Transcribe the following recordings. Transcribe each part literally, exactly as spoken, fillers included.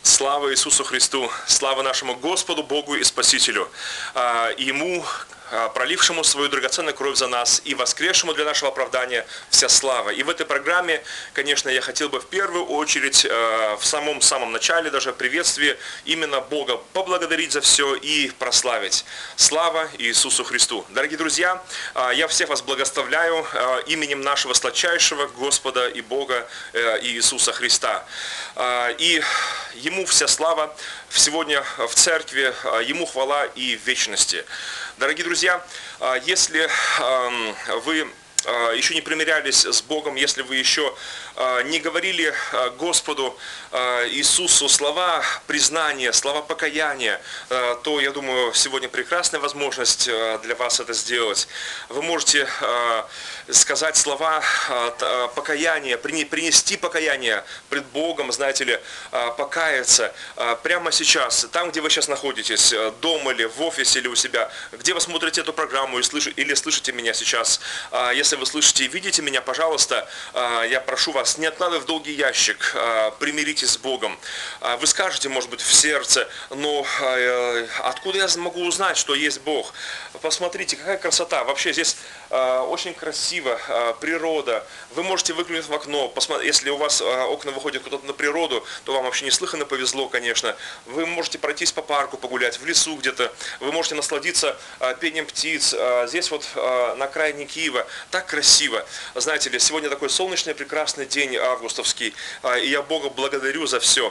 Слава Иисусу Христу, слава нашему Господу, Богу и Спасителю, Ему, пролившему свою драгоценную кровь за нас и воскресшему для нашего оправдания вся слава. И в этой программе, конечно, я хотел бы в первую очередь, в самом-самом начале, даже в приветствии, именно Бога поблагодарить за все и прославить. Слава Иисусу Христу. Дорогие друзья, я всех вас благословляю именем нашего сладчайшего Господа и Бога Иисуса Христа. И Ему вся слава сегодня в церкви, Ему хвала и в вечности. Дорогие друзья, если вы еще не примирялись с Богом, если вы еще не говорили Господу Иисусу слова признания, слова покаяния, то, я думаю, сегодня прекрасная возможность для вас это сделать. Вы можете сказать слова покаяния, принести покаяние пред Богом, знаете ли, покаяться прямо сейчас, там, где вы сейчас находитесь, дома или в офисе или у себя, где вы смотрите эту программу или слышите меня сейчас. Если вы слышите и видите меня, пожалуйста, я прошу вас, не откладывая в долгий ящик, примиритесь с Богом. Вы скажете, может быть, в сердце, но откуда я могу узнать, что есть Бог? Посмотрите, какая красота. Вообще здесь очень красиво, природа. Вы можете выглянуть в окно. Если у вас окна выходят куда-то на природу, то вам вообще неслыханно повезло, конечно. Вы можете пройтись по парку, погулять, в лесу где-то. Вы можете насладиться пением птиц. Здесь вот на окраине Киева. Так красиво. Знаете ли, сегодня такой солнечный, прекрасный день августовский. И я Бога благодарю за все.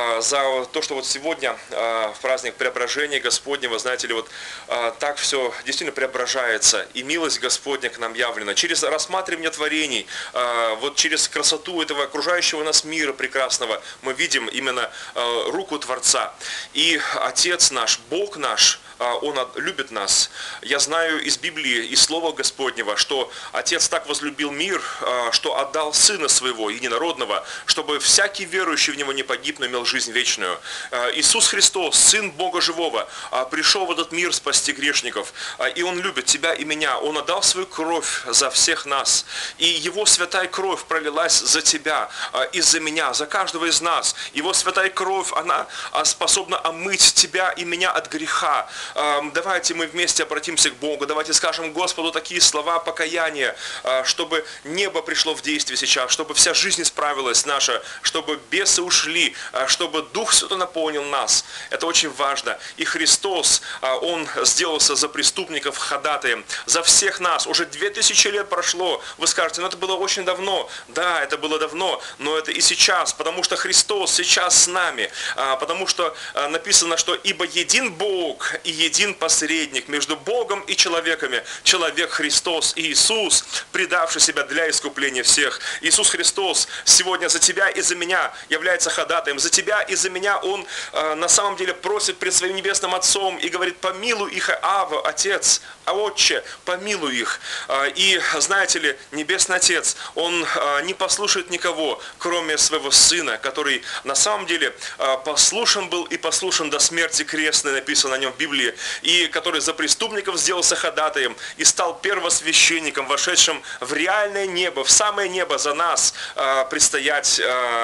За то, что вот сегодня в праздник Преображения Господнего, знаете ли, вот так все действительно преображается. И милость Господня к нам явлена. Через рассматривание творений, вот через красоту этого окружающего нас мира прекрасного, мы видим именно руку Творца. И Отец наш, Бог наш, Он любит нас. Я знаю из Библии, из Слова Господнего, что Отец так возлюбил мир, что отдал Сына Своего, Единородного, чтобы всякий верующий в Него не погиб, но имел жизнь вечную. Иисус Христос, Сын Бога Живого, пришел в этот мир спасти грешников. И Он любит тебя и меня. Он отдал свою кровь за всех нас. И Его святая кровь пролилась за тебя и за меня, за каждого из нас. Его святая кровь, она способна омыть тебя и меня от греха. Давайте мы вместе обратимся к Богу, давайте скажем Господу такие слова покаяния, чтобы небо пришло в действие сейчас, чтобы вся жизнь исправилась наша, чтобы бесы ушли, чтобы Дух Святой наполнил нас. Это очень важно. И Христос, Он сделался за преступников ходатаем, за всех нас. Уже две тысячи лет прошло. Вы скажете, ну это было очень давно. Да, это было давно, но это и сейчас, потому что Христос сейчас с нами, потому что написано, что ибо един Бог и един посредник между Богом и человеками, человек Христос Иисус, предавший себя для искупления всех. Иисус Христос сегодня за тебя и за меня является ходатаем. За тебя и за меня Он на самом деле просит пред своим небесным Отцом и говорит, помилуй их, Ава, Отец, а Отче, помилуй их. И знаете ли, Небесный Отец, Он не послушает никого, кроме своего Сына, который на самом деле послушен был и послушен до смерти крестной, написано о нем в Библии, и который за преступников сделался ходатаем и стал первосвященником, вошедшим в реальное небо, в самое небо за нас предстоять,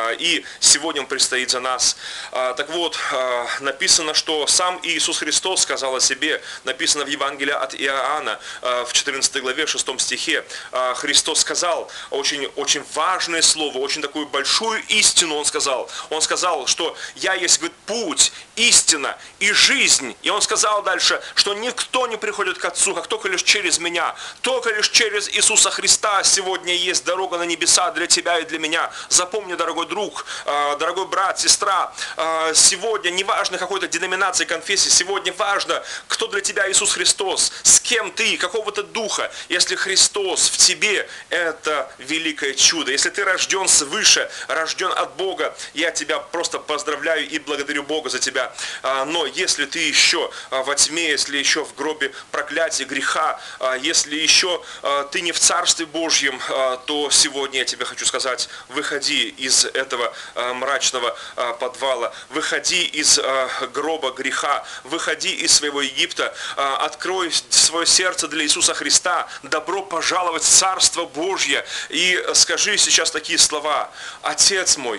и сегодня Он предстоит за нас. Так вот, написано, что сам Иисус Христос сказал о себе, написано в Евангелии от Иоанна в четырнадцатой главе, шестом стихе. Христос сказал очень, очень важное слово, очень такую большую истину Он сказал. Он сказал, что «Я есть, говорит, путь, истина и жизнь». И Он сказал дальше, что никто не приходит к Отцу, как только лишь через Меня. Только лишь через Иисуса Христа сегодня есть дорога на небеса для тебя и для меня. Запомни, дорогой друг, дорогой брат, сестра, сегодня не важно какой-то деноминации, конфессии, сегодня важно, кто для тебя Иисус Христос, с кем ты, какого ты духа. Если Христос в тебе, это великое чудо. Если ты рожден свыше, рожден от Бога, я тебя просто поздравляю и благодарю Бога за тебя. Но если ты еще во тьме, если еще в гробе проклятия, греха, если еще ты не в Царстве Божьем, то сегодня я тебе хочу сказать, выходи из этого мрачного подвала, выходи из гроба греха, выходи из своего Египта, открой свое сердце для Иисуса Христа, добро пожаловать в Царство Божье и скажи сейчас такие слова: Отец мой,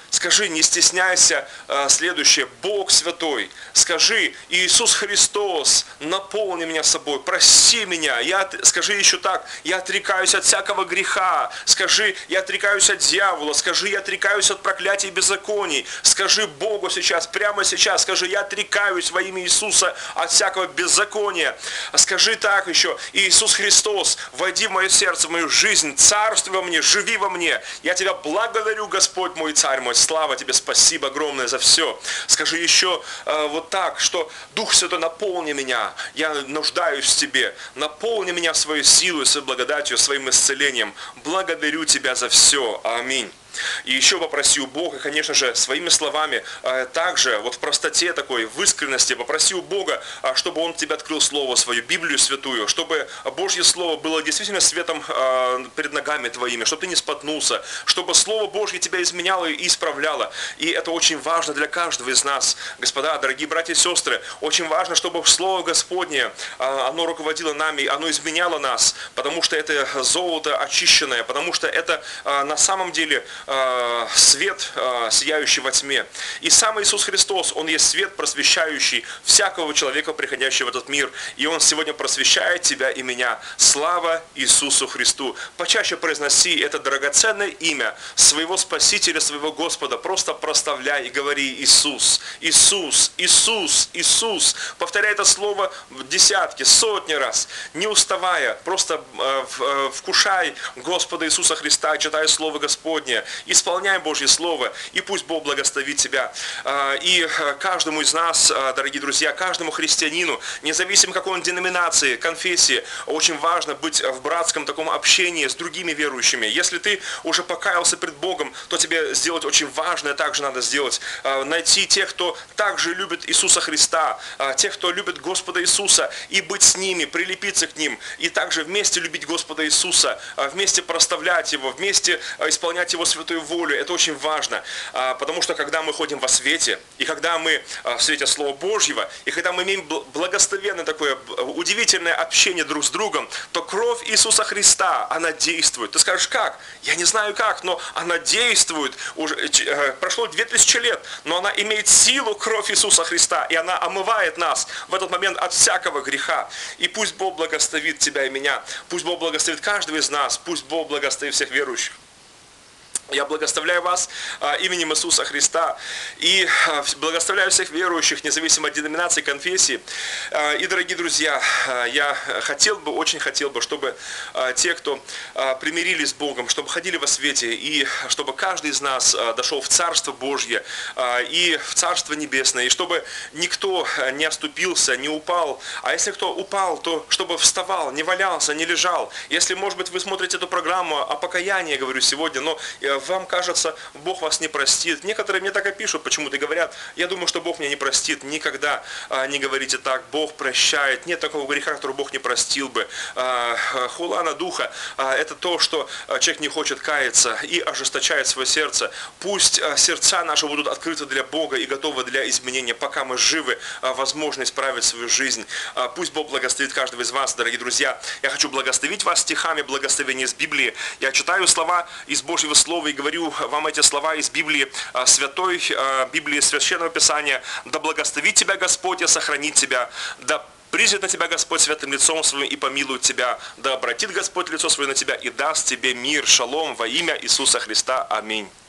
Скажи, не стесняйся, следующее, Бог святой. Скажи, Иисус Христос, наполни меня собой, прости меня. Я, скажи еще так, я отрекаюсь от всякого греха. Скажи, я отрекаюсь от дьявола. Скажи, я отрекаюсь от проклятий и беззаконий. Скажи Богу сейчас, прямо сейчас, скажи, я отрекаюсь во имя Иисуса от всякого беззакония. Скажи так еще, Иисус Христос, войди в мое сердце, в мою жизнь, царствуй во мне, живи во мне. Я тебя благодарю, Господь мой, Царь мой. Слава тебе, спасибо огромное за все. Скажи еще э, вот так, что Дух Святой, наполни меня, я нуждаюсь в тебе, наполни меня своей силой, своей благодатью, своим исцелением. Благодарю тебя за все. Аминь. И еще попроси у Бога, конечно же, своими словами, также вот в простоте такой, в искренности, попроси у Бога, чтобы Он тебе открыл Слово Свое, Библию Святую, чтобы Божье Слово было действительно светом перед ногами твоими, чтобы ты не споткнулся, чтобы Слово Божье тебя изменяло и исправляло. И это очень важно для каждого из нас. Господа, дорогие братья и сестры, очень важно, чтобы Слово Господне, оно руководило нами, оно изменяло нас, потому что это золото очищенное, потому что это на самом деле свет, сияющий во тьме. И сам Иисус Христос, Он есть свет, просвещающий всякого человека, приходящего в этот мир. И Он сегодня просвещает тебя и меня. Слава Иисусу Христу. Почаще произноси это драгоценное имя своего Спасителя, своего Господа. Просто прославляй и говори Иисус, Иисус, Иисус, Иисус. Повторяй это слово десятки, сотни раз, не уставая. Просто вкушай Господа Иисуса Христа, читай Слово Господне. Исполняй Божье Слово, и пусть Бог благословит тебя. И каждому из нас, дорогие друзья, каждому христианину, независимо какой он деноминации, конфессии, очень важно быть в братском таком общении с другими верующими. Если ты уже покаялся пред Богом, то тебе сделать очень важное также надо сделать. Найти тех, кто также любит Иисуса Христа, тех, кто любит Господа Иисуса, и быть с ними, прилепиться к ним, и также вместе любить Господа Иисуса, вместе прославлять Его, вместе исполнять Его святую волю. Это очень важно, потому что когда мы ходим во свете, и когда мы в свете Слова Божьего, и когда мы имеем благословенное такое удивительное общение друг с другом, то кровь Иисуса Христа, она действует. Ты скажешь, как? Я не знаю как, но она действует. Уже прошло две тысячи лет, но она имеет силу, кровь Иисуса Христа, и она омывает нас в этот момент от всякого греха. И пусть Бог благословит тебя и меня, пусть Бог благословит каждого из нас, пусть Бог благословит всех верующих. Я благословляю вас именем Иисуса Христа и благословляю всех верующих, независимо от деноминации, конфессии. И, дорогие друзья, я хотел бы, очень хотел бы, чтобы те, кто примирились с Богом, чтобы ходили во свете, и чтобы каждый из нас дошел в Царство Божье и в Царство Небесное, и чтобы никто не оступился, не упал. А если кто упал, то чтобы вставал, не валялся, не лежал. Если, может быть, вы смотрите эту программу о покаянии, говорю сегодня, но вам кажется, Бог вас не простит. Некоторые мне так и пишут, почему-то говорят, я думаю, что Бог меня не простит. Никогда а, не говорите так, Бог прощает. Нет такого греха, который Бог не простил бы. А, хула на духа а, это то, что человек не хочет каяться и ожесточает свое сердце. Пусть а, сердца наши будут открыты для Бога и готовы для изменения, пока мы живы, а, возможно исправить свою жизнь. А, пусть Бог благословит каждого из вас, дорогие друзья. Я хочу благословить вас стихами благословения из Библии. Я читаю слова из Божьего Слова и говорю вам эти слова из Библии Святой, Библии Священного Писания. Да благословит тебя Господь и сохранит тебя. Да призвет на тебя Господь святым лицом своим и помилует тебя. Да обратит Господь лицо свое на тебя и даст тебе мир. Шалом во имя Иисуса Христа. Аминь.